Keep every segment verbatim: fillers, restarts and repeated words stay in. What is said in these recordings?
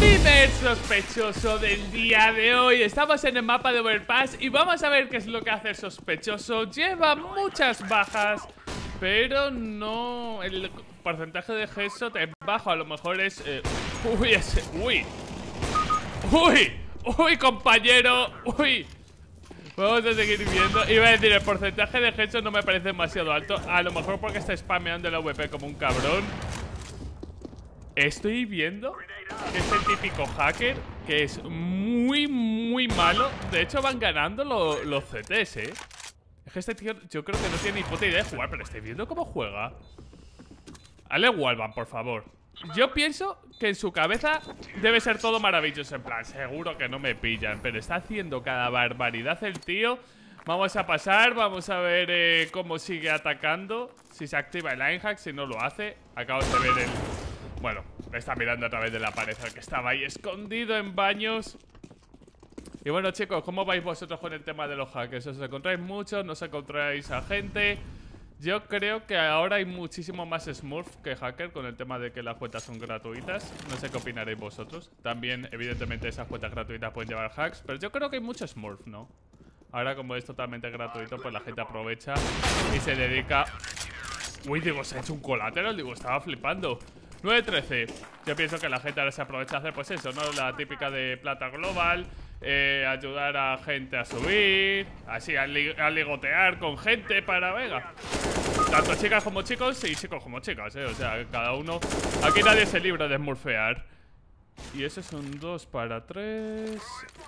Primer sospechoso del día de hoy. Estamos en el mapa de Overpass y vamos a ver qué es lo que hace el sospechoso. Lleva muchas bajas, pero no... el porcentaje de headshot es bajo. A lo mejor es... Eh... Uy, ese... Uy Uy Uy, compañero. Uy. Vamos a seguir viendo. Iba a decir, el porcentaje de headshot no me parece demasiado alto. A lo mejor porque está spameando el A W P como un cabrón. Estoy viendo que es el típico hacker que es muy, muy malo. De hecho, van ganando lo, los C Ts, ¿eh? Es que este tío, yo creo que no tiene ni puta idea de jugar. Pero estoy viendo cómo juega. Hazle wallbang, por favor. Yo pienso que en su cabeza debe ser todo maravilloso. En plan, seguro que no me pillan. Pero está haciendo cada barbaridad el tío. Vamos a pasar, vamos a ver eh, cómo sigue atacando. Si se activa el line hack, si no lo hace. Acabo de ver el... Bueno, me está mirando a través de la pared, que estaba ahí escondido en baños. Y bueno, chicos, ¿cómo vais vosotros con el tema de los hackers? ¿Os encontráis muchos? ¿No os encontráis a gente? Yo creo que ahora hay muchísimo más Smurf que hacker con el tema de que las cuentas son gratuitas. No sé qué opinaréis vosotros. También, evidentemente, esas cuentas gratuitas pueden llevar hacks, pero yo creo que hay mucho Smurf, ¿no? Ahora, como es totalmente gratuito, pues la gente aprovecha y se dedica... Uy, digo, se ha hecho un colateral, digo, estaba flipando. nueve trece. Yo pienso que la gente ahora se aprovecha de hacer pues eso, ¿no? La típica de plata global, eh, ayudar a gente a subir, así, a, li a ligotear con gente para, venga. Tanto chicas como chicos y chicos como chicas, ¿eh? O sea, cada uno... Aquí nadie se libra de smurfear. Y esos son dos para tres.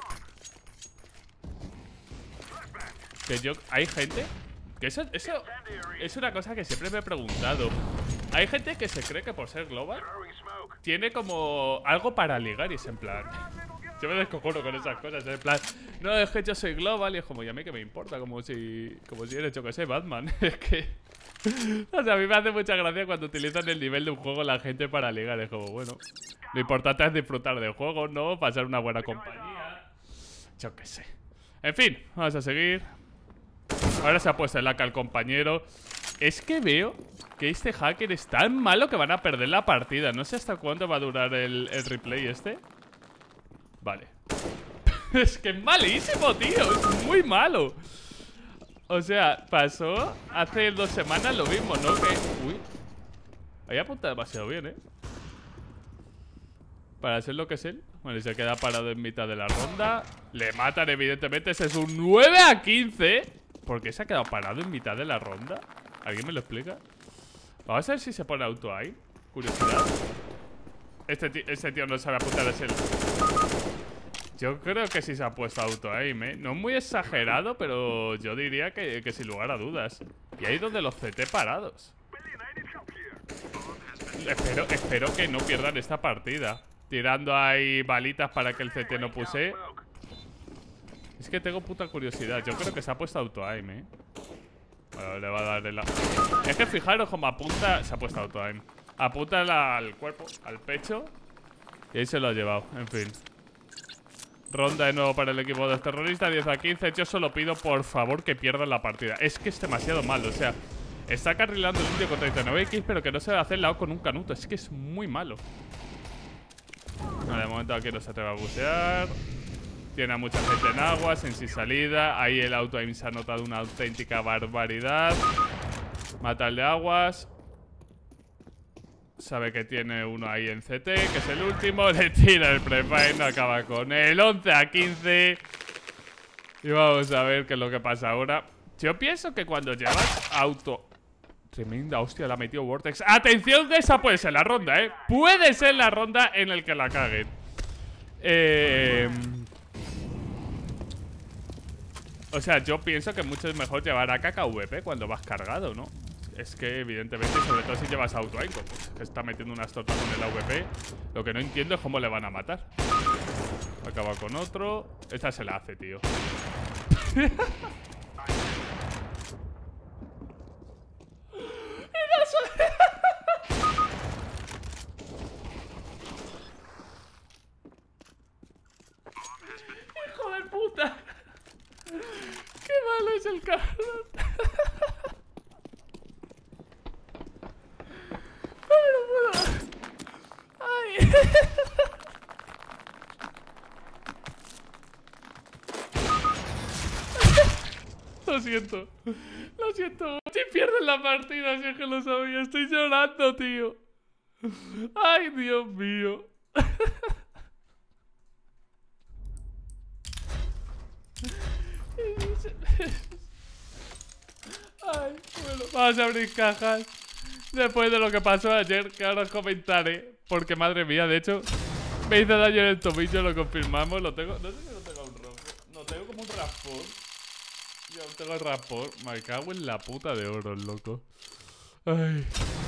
Que yo... ¿Hay gente? Que eso, eso es una cosa que siempre me he preguntado. Hay gente que se cree que por ser global tiene como algo para ligar y es en plan... Yo me descojono con esas cosas, en plan... No, es que yo soy global y es como, ¿y a mí qué me importa? Como si... Como si eres, yo que sé, Batman. Es que... O sea, a mí me hace mucha gracia cuando utilizan el nivel de un juego la gente para ligar. Es como, bueno... Lo importante es disfrutar del juego, ¿no? Pasar una buena compañía. Yo que sé. En fin, vamos a seguir. Ahora se ha puesto el A K al compañero. Es que veo que este hacker es tan malo que van a perder la partida. No sé hasta cuándo va a durar el, el replay este. Vale. Es que es malísimo, tío. Es muy malo. O sea, pasó hace dos semanas lo mismo, ¿no? Que... Uy. Ahí apunta demasiado bien, ¿eh? Para ser lo que es él. Bueno, y se queda parado en mitad de la ronda. Le matan, evidentemente. Ese es un nueve a quince. ¿Por qué se ha quedado parado en mitad de la ronda? ¿Alguien me lo explica? Vamos a ver si se pone auto ahí. Curiosidad. Este tío, este tío no sabe apuntar a ese. Yo creo que sí se ha puesto auto aim, ¿eh? No es muy exagerado, pero yo diría que, que sin lugar a dudas. Y ahí donde los C T parados. Espero, espero que no pierdan esta partida. Tirando ahí balitas para que el C T no puse. Es que tengo puta curiosidad. Yo creo que se ha puesto auto aim, ¿eh? Bueno, le va a dar el... Es que fijaros como apunta... Se ha puesto auto aim. Apunta la, al cuerpo, al pecho. Y ahí se lo ha llevado, en fin. Ronda de nuevo para el equipo de los terroristas, diez a quince. Yo solo pido, por favor, que pierdan la partida. Es que es demasiado malo, o sea... Está carrilando el indio con treinta y nueve equis, pero que no se va a hacer lado con un canuto. Es que es muy malo. Vale, de momento aquí no se atreve a bucear. Tiene a mucha gente en aguas, en sin salida. Ahí el auto aim se ha notado una auténtica barbaridad. Mata el de aguas. Sabe que tiene uno ahí en C T, que es el último. Le tira el prefire, no acaba con el once a quince. Y vamos a ver qué es lo que pasa ahora. Yo pienso que cuando llevas auto... Tremenda hostia, la ha metido Vortex. Atención que esa puede ser la ronda, ¿eh? Puede ser la ronda en el que la caguen. Eh... O sea, yo pienso que mucho es mejor llevar a K V P cuando vas cargado, ¿no? Es que evidentemente, sobre todo si llevas auto aim, pues, que está metiendo unas tortas con el A V P. Lo que no entiendo es cómo le van a matar. Acaba con otro. Esta se la hace, tío. ¡Hijo de puta! ¡Qué malo es el cabrón! ¡Ay, no puedo! ¡Ay! siento. Lo siento. Si pierden la partida, si es que lo sabía. Estoy llorando, tío. Ay, Dios mío. Ay, bueno, vamos a abrir cajas. Después de lo que pasó ayer, que ahora os comentaré. Porque madre mía, de hecho, me hizo daño en el tobillo, lo confirmamos. Lo tengo, no sé si lo tengo un rojo. No, tengo como un raspón. Yo tengo el raspón. Me cago en la puta de oro, loco. Ay.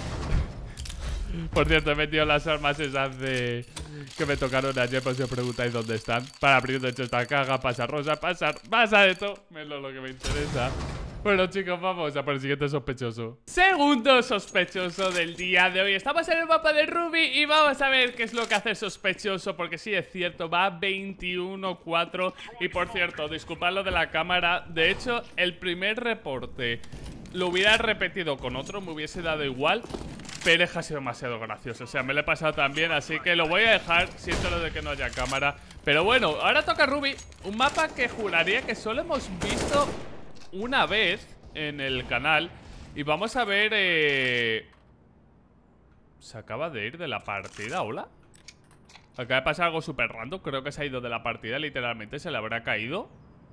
Por cierto, he metido las armas esas de... que me tocaron ayer, por si os preguntáis dónde están. Para abrir, de hecho, esta caja, pasa rosa, pasa... pasa esto. Es lo que me interesa. Bueno, chicos, vamos a por el siguiente sospechoso. Segundo sospechoso del día de hoy. Estamos en el mapa de Ruby y vamos a ver qué es lo que hace el sospechoso. Porque sí, es cierto, va veintiuno cuatro. Y por cierto, disculpad lo de la cámara. De hecho, el primer reporte lo hubiera repetido con otro, me hubiese dado igual. Pero es que ha sido demasiado gracioso. O sea, me lo he pasado también, así que lo voy a dejar. Siento lo de que no haya cámara. Pero bueno, ahora toca Ruby. Un mapa que juraría que solo hemos visto una vez en el canal. Y vamos a ver... Eh... Se acaba de ir de la partida, ¿hola? Acaba de pasar algo súper random. Creo que se ha ido de la partida, literalmente. Se le habrá caído.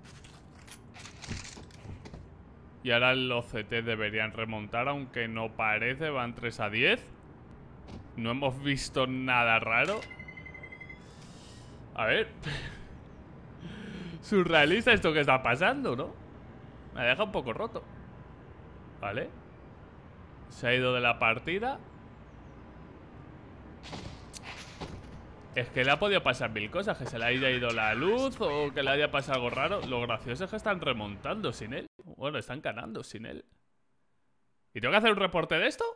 Y ahora los C T deberían remontar, aunque no parece. Van tres a diez. No hemos visto nada raro. A ver. Surrealista esto que está pasando, ¿no? Me deja un poco roto. Vale. Se ha ido de la partida. Es que le ha podido pasar mil cosas. Que se le haya ido la luz o que le haya pasado algo raro. Lo gracioso es que están remontando sin él. Bueno, están ganando sin él. ¿Y tengo que hacer un reporte de esto?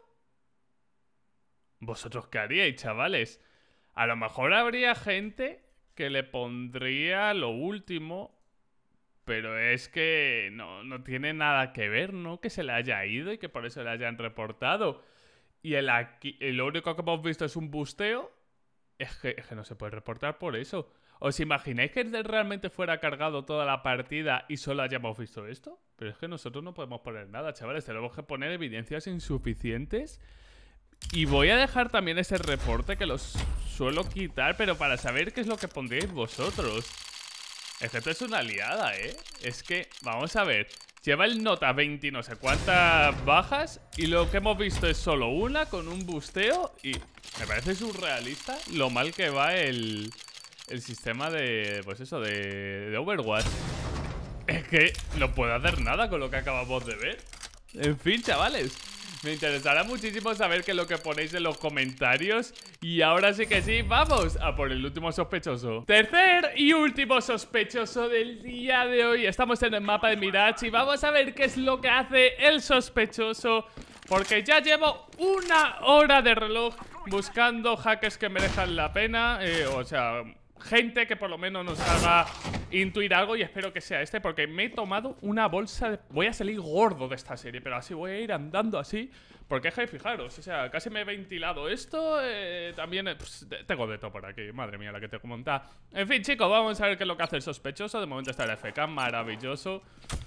¿Vosotros qué haríais, chavales? A lo mejor habría gente que le pondría lo último, pero es que no, no tiene nada que ver, ¿no? Que se le haya ido y que por eso le hayan reportado. Y el aquí, y lo único que hemos visto es un busteo. Es que, es que no se puede reportar por eso. ¿Os imagináis que realmente fuera cargado toda la partida y solo hayamos visto esto? Pero es que nosotros no podemos poner nada, chavales. Tenemos que poner evidencias insuficientes. Y voy a dejar también ese reporte que los suelo quitar, pero para saber qué es lo que pondríais vosotros. Es que esto es una liada, ¿eh? Es que, vamos a ver. Lleva el nota veinte no sé cuántas bajas y lo que hemos visto es solo una con un busteo. Y me parece surrealista lo mal que va el... el sistema de... pues eso, de, de Overwatch. Es que no puedo hacer nada con lo que acabamos de ver. En fin, chavales, me interesará muchísimo saber qué es lo que ponéis en los comentarios. Y ahora sí que sí, vamos a por el último sospechoso. Tercer y último sospechoso del día de hoy. Estamos en el mapa de Mirage y vamos a ver qué es lo que hace el sospechoso. Porque ya llevo una hora de reloj buscando hackers que merezcan la pena. eh, O sea... gente que por lo menos nos haga intuir algo. Y espero que sea este, porque me he tomado una bolsa de... Voy a salir gordo de esta serie, pero así voy a ir andando así. Porque es que fijaros, o sea, casi me he ventilado esto. eh, También eh, pues, tengo de todo por aquí. Madre mía, la que tengo que montar. En fin, chicos, vamos a ver qué es lo que hace el sospechoso. De momento está el F K, maravilloso.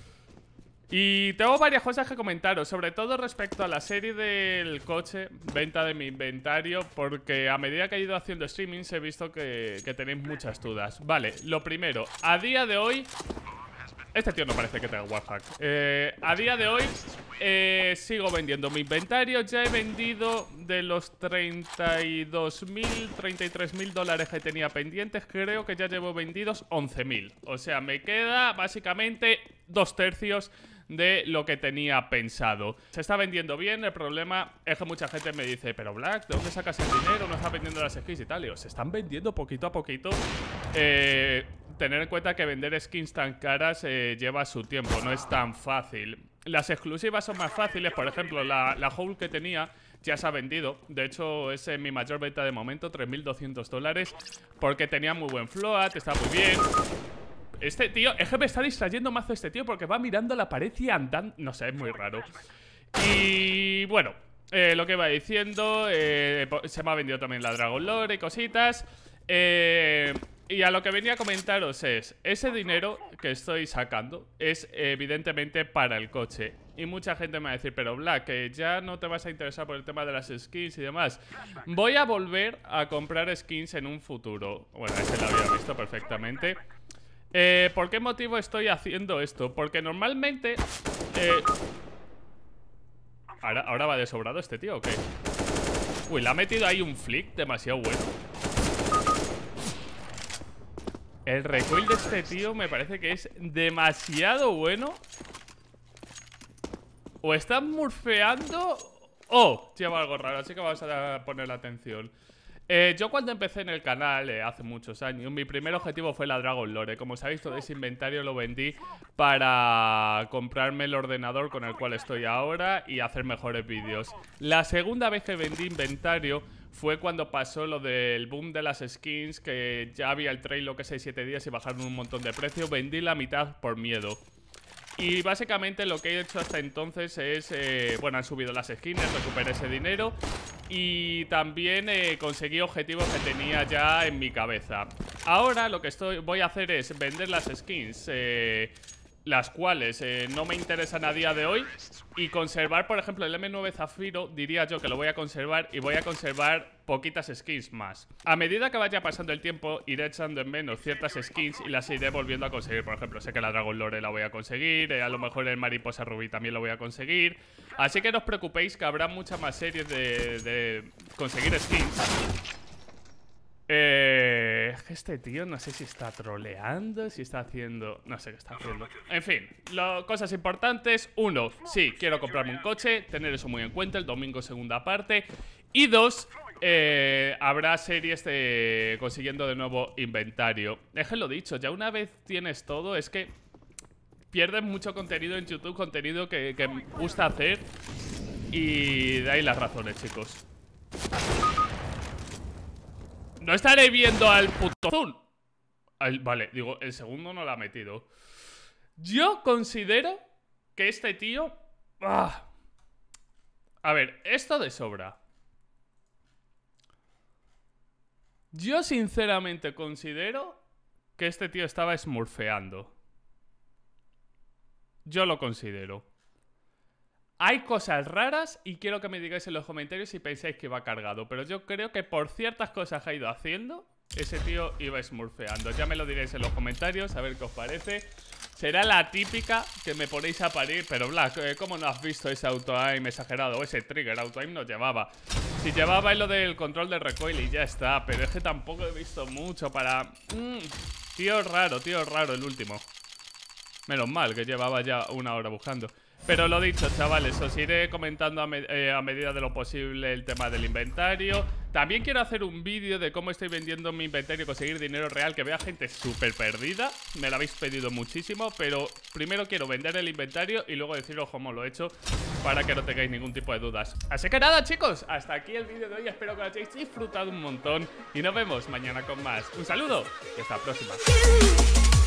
Y tengo varias cosas que comentaros, sobre todo respecto a la serie del coche, venta de mi inventario, porque a medida que he ido haciendo streamings he visto que, que tenéis muchas dudas. Vale, lo primero, a día de hoy... Este tío no parece que tenga wallhack. Eh, a día de hoy eh, sigo vendiendo mi inventario. Ya he vendido de los treinta y dos mil, treinta y tres mil dólares que tenía pendientes. Creo que ya llevo vendidos once mil. O sea, me queda básicamente dos tercios de lo que tenía pensado. Se está vendiendo bien. El problema es que mucha gente me dice: pero Black, ¿de dónde sacas el dinero? No estás vendiendo las skins y tal. Y digo, se están vendiendo poquito a poquito. Eh... Tener en cuenta que vender skins tan caras eh, lleva su tiempo, no es tan fácil. Las exclusivas son más fáciles, por ejemplo, la, la Howl que tenía ya se ha vendido. De hecho, es eh, mi mayor venta de momento, tres mil doscientos dólares, porque tenía muy buen float, está muy bien. Este tío, es que me está distrayendo mazo este tío porque va mirando la pared y andando, no sé, es muy raro. Y bueno, eh, lo que iba diciendo, eh, se me ha vendido también la Dragon Lore y cositas. Eh... Y a lo que venía a comentaros es, ese dinero que estoy sacando es evidentemente para el coche. Y mucha gente me va a decir, pero Black, que ya no te vas a interesar por el tema de las skins y demás. Voy a volver a comprar skins en un futuro. Bueno, ese lo había visto perfectamente. Eh, ¿Por qué motivo estoy haciendo esto? Porque normalmente... Eh... ¿Ahora, ¿Ahora va de sobrado este tío o qué? Uy, le ha metido ahí un flick demasiado bueno. El recoil de este tío me parece que es demasiado bueno. O están murfeando o lleva algo raro, así que vamos a poner la atención. eh, Yo cuando empecé en el canal, eh, hace muchos años, mi primer objetivo fue la Dragon Lore. Como sabéis, todo ese inventario lo vendí para comprarme el ordenador con el cual estoy ahora y hacer mejores vídeos. La segunda vez que vendí inventario fue cuando pasó lo del boom de las skins, que ya había el trail lo que seis siete días y bajaron un montón de precio. Vendí la mitad por miedo. Y básicamente lo que he hecho hasta entonces es, eh, bueno, han subido las skins, recuperé ese dinero y también eh, conseguí objetivos que tenía ya en mi cabeza. Ahora lo que estoy, voy a hacer es vender las skins, eh, las cuales eh, no me interesan a día de hoy, y conservar, por ejemplo, el eme nueve Zafiro, diría yo que lo voy a conservar, y voy a conservar poquitas skins más. A medida que vaya pasando el tiempo, iré echando en menos ciertas skins y las iré volviendo a conseguir. Por ejemplo, sé que la Dragon Lore la voy a conseguir, eh, a lo mejor el Mariposa Rubí también lo voy a conseguir. Así que no os preocupéis, que habrá muchas más series de, de conseguir skins. Eh, este tío no sé si está troleando, si está haciendo... No sé qué está haciendo. En fin, lo, cosas importantes. Uno, sí, quiero comprarme un coche, tener eso muy en cuenta, el domingo segunda parte. Y dos, eh, habrá series de consiguiendo de nuevo inventario. Déjenlo dicho, ya una vez tienes todo, es que pierdes mucho contenido en YouTube, contenido que, que me gusta hacer. Y de ahí las razones, chicos. No estaré viendo al puto Zun. Al, vale, digo, el segundo no lo ha metido. Yo considero que este tío... ¡Ah! A ver, esto de sobra. Yo sinceramente considero que este tío estaba smurfeando. Yo lo considero. Hay cosas raras y quiero que me digáis en los comentarios si pensáis que va cargado. Pero yo creo que por ciertas cosas que ha ido haciendo, ese tío iba smurfeando. Ya me lo diréis en los comentarios, a ver qué os parece. Será la típica que me ponéis a parir. Pero Black, ¿cómo no has visto ese auto-aim exagerado? O ese trigger, auto-aim no llevaba. Si llevaba es lo del control de recoil y ya está. Pero es que tampoco he visto mucho para... Mm, tío raro, tío raro el último. Menos mal que llevaba ya una hora buscando. Pero lo dicho, chavales, os iré comentando a, me eh, a medida de lo posible el tema del inventario. También quiero hacer un vídeo de cómo estoy vendiendo mi inventario y conseguir dinero real, que vea gente súper perdida. Me lo habéis pedido muchísimo, pero primero quiero vender el inventario y luego deciros cómo lo he hecho, para que no tengáis ningún tipo de dudas. Así que nada, chicos, hasta aquí el vídeo de hoy. Espero que lo hayáis disfrutado un montón y nos vemos mañana con más. Un saludo y hasta la próxima.